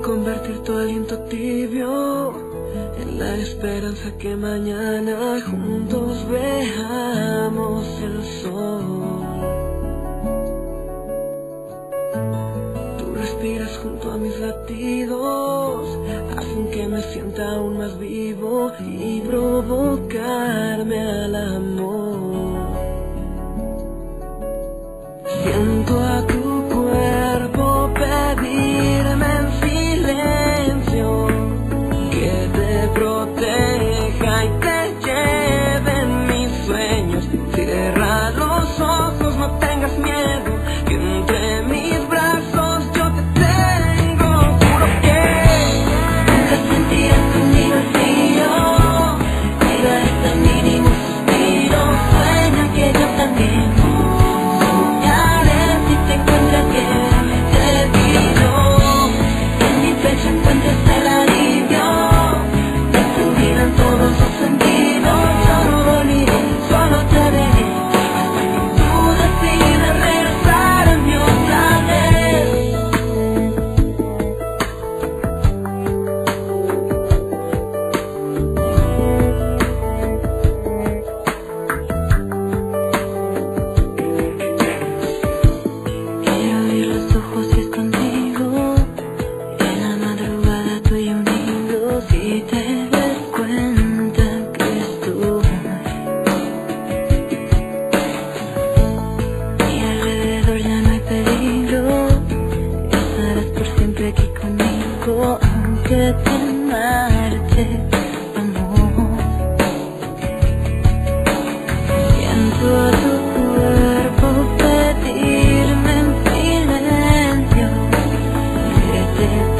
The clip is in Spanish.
convertir tu aliento tibio en la esperanza que mañana juntos veamos el sol. Tú respiras junto a mis latidos, hacen que me sienta aún más vivo y provocarme al amor. Siento a tu cuerpo pedirme en silencio que te proteja y te lleve en mis sueños. Cierra los ojos, no tengas miedo, que entre mis brazos yo te tengo. Juro que nunca sentirás conmigo el frío, cuida este mínimo suspiro. Sueña que yo también soñaré si te encuentras que te pido. En mi pecho encuentres el alivio de tu vida en todos los sentidos. Yo no dormiré, solo te veré hasta que tú decidas regresar a mí otra vez. Quiero abrir los ojos y es contigo, en la madrugada tú y unidos. Si te das cuenta que estoy y alrededor ya no hay peligro, estarás por siempre aquí conmigo, aunque te marches, amor. Siento tu cuerpo pedirme en silencio que te